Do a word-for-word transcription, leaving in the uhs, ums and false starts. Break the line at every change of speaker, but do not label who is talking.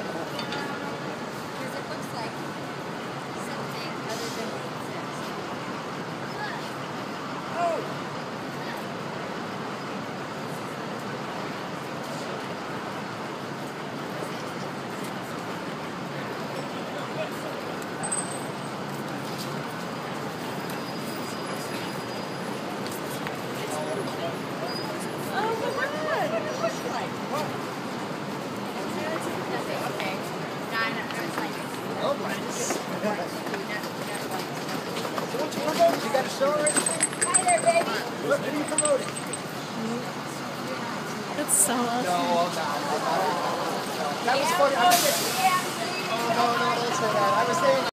Because it looks like something other than what it says. Oh!
You got a show already?
Hi there, baby.
What are you promoting?
That's so awesome.
No, I'm not. I'm not. That was funny. I was, oh, no, no, don't say that. I was saying.